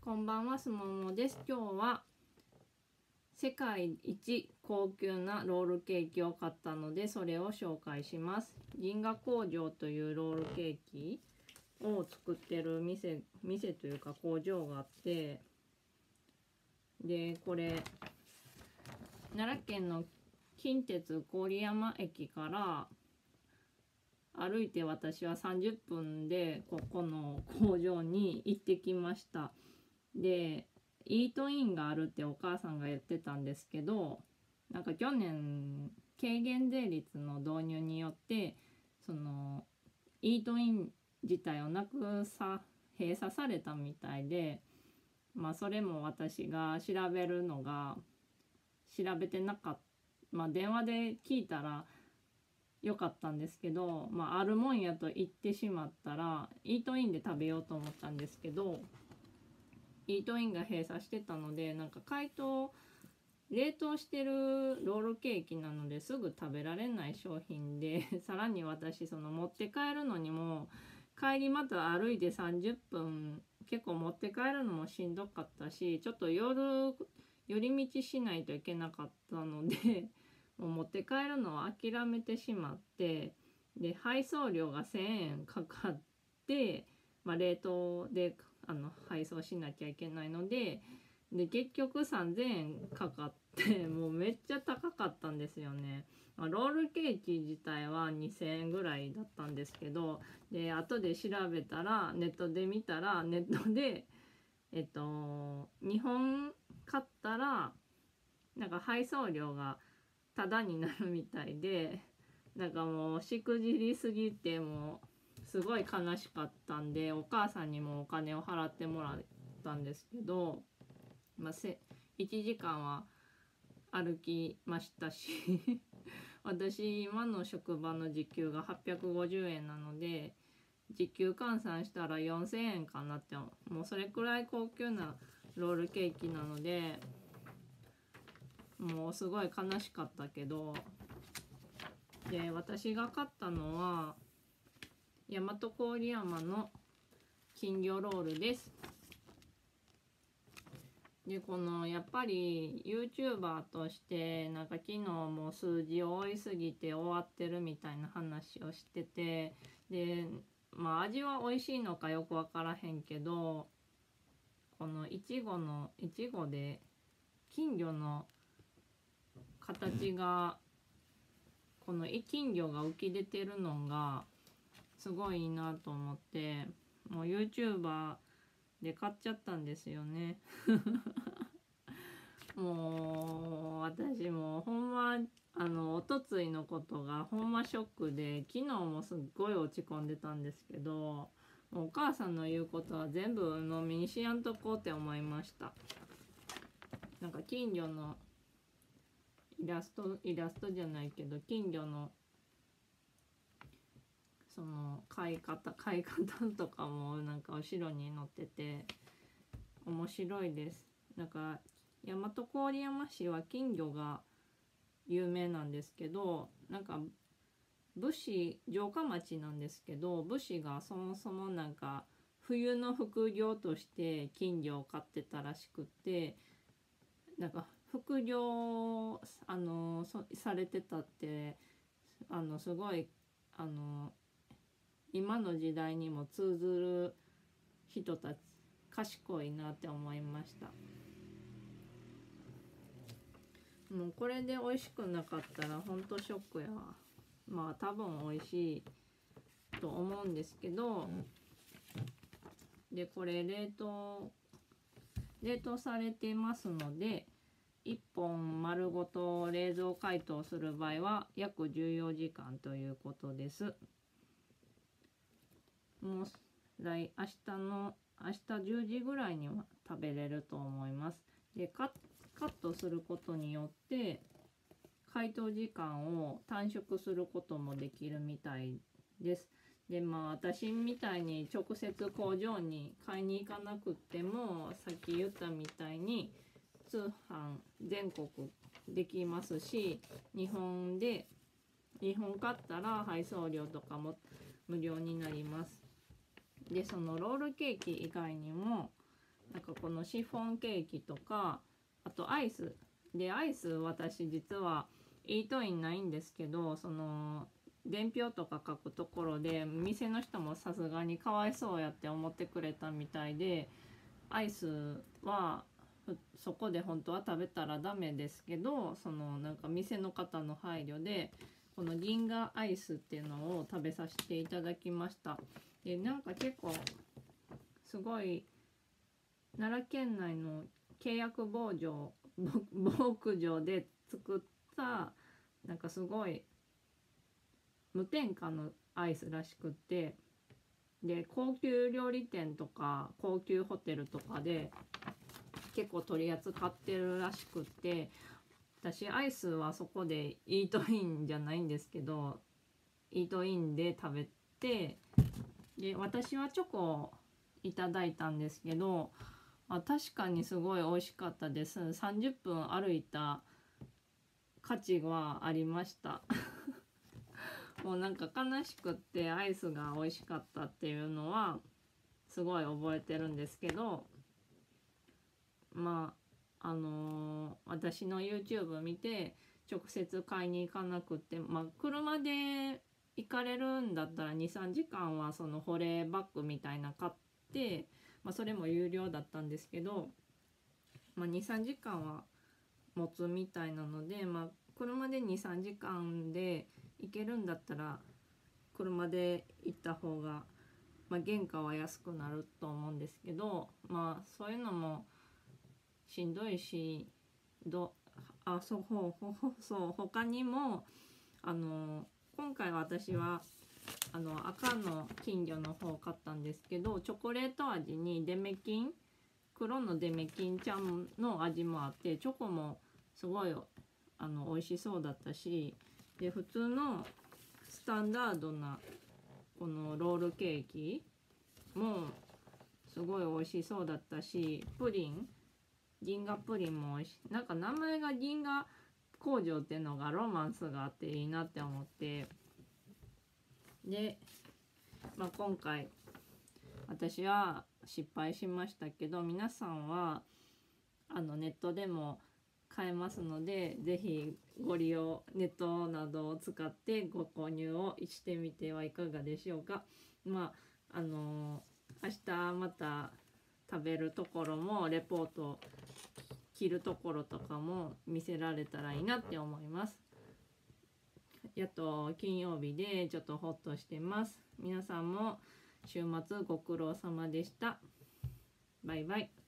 こんばんは、すももです。今日は世界一高級なロールケーキを買ったので、それを紹介します。銀河工場というロールケーキを作ってる店というか工場があって、で、これ奈良県の近鉄郡山駅から歩いて私は30分でここの工場に行ってきました。で、イートインがあるってお母さんが言ってたんですけど、なんか去年軽減税率の導入によってそのイートイン自体を閉鎖されたみたいで、それも私が調べてなかった、電話で聞いたらよかったんですけど、あるもんやと言ってしまったらイートインで食べようと思ったんですけど、イートインが閉鎖してたので、なんか冷凍してるロールケーキなのですぐ食べられない商品でさらに私持って帰るのにも帰りまた歩いて30分結構持って帰るのもしんどかったし、ちょっと寄り道しないといけなかったのでもう持って帰るのを諦めてしまって、で配送料が1000円かかって、冷凍で配送しなきゃいけないので、結局3000円かかってもうめっちゃ高かったんですよね。ロールケーキ自体は2000円ぐらいだったんですけど、で後で調べたらネットで2本買ったらなんか配送料がタダになるみたいで、なんかもうしくじりすぎてもうすごい悲しかったんで、お母さんにもお金を払ってもらったんですけど、1時間は歩きましたし私今の職場の時給が850円なので、時給換算したら4000円かなって、もうそれくらい高級なロールケーキなので、もうすごい悲しかったけど、で私が買ったのは大和郡山の金魚ロールです。でこのやっぱり YouTuber としてなんか昨日も数字多いすぎて終わってるみたいな話をしてて、で味は美味しいのかよく分からへんけど、このいちごで金魚の形がこの金魚が浮き出てるのがすごいいいなと思って、もう YouTuber で買っちゃったんですよねもう私もほんまおとついのことがほんまショックで、昨日もすっごい落ち込んでたんですけど、もうお母さんの言うことは全部鵜呑みにしやんとこうって思いました。なんか金魚のイラストじゃないけど、金魚のその飼い方とかもなんか後ろに載ってて面白いです。なんか大和郡山市は金魚が有名なんですけど、なんか城下町なんですけど、武士がそもそもなんか冬の副業として金魚を飼ってたらしくって、なんか副業されてたってすごい今の時代にも通ずる人たち賢いなって思いました。もうこれで美味しくなかったらほんとショックやわ。多分美味しいと思うんですけど、でこれ冷凍されてますので、1本丸ごと冷蔵解凍する場合は約14時間ということです。もう明日10時ぐらいには食べれると思います。でカットすることによって解凍時間を短縮することもできるみたいです。で私みたいに直接工場に買いに行かなくっても、さっき言ったみたいに通販全国できますし、日本買ったら配送料とかも無料になります。でそのロールケーキ以外にもなんかこのシフォンケーキとか、あとアイスで、アイス私実はイートインないんですけど、その伝票とか書くところで店の人もさすがにかわいそうやって思ってくれたみたいで、アイスはそこで本当は食べたらダメですけど、そのなんか店の方の配慮でこの銀河アイスっていうのを食べさせていただきました。でなんか結構すごい奈良県内の契約牧場で作ったなんかすごい無添加のアイスらしくって、で高級料理店とか高級ホテルとかで結構取り扱ってるらしくって、私アイスはそこでイートインじゃないんですけど、イートインで食べて、で私はチョコをいただいたんですけど、確かにすごい美味しかったです。30分歩いた価値はありましたもうなんか悲しくってアイスが美味しかったっていうのはすごい覚えてるんですけど、私の YouTube 見て直接買いに行かなくって、車で行かれるんだったら 2,3 時間はその保冷バッグみたいな買って、それも有料だったんですけど、2,3 時間は持つみたいなので、車で 2,3 時間で行けるんだったら車で行った方が、原価は安くなると思うんですけど、そういうのもしんどいし、そう他にも今回私は赤の金魚の方を買ったんですけど、チョコレート味にデメキン、黒のデメキンちゃんの味もあって、チョコもすごい美味しそうだったし、で普通のスタンダードなこのロールケーキもすごい美味しそうだったし、銀河プリンも美味しい。なんか名前が銀河工場っていうのがロマンスがあっていいなって思って、で、今回私は失敗しましたけど、皆さんはネットでも買えますので、ぜひご利用、ネットなどを使ってご購入をしてみてはいかがでしょうか。明日また食べるところもレポート切るところとかも見せられたらいいなって思います。やっと金曜日でちょっとホッとしてます。皆さんも週末ご苦労様でした。バイバイ。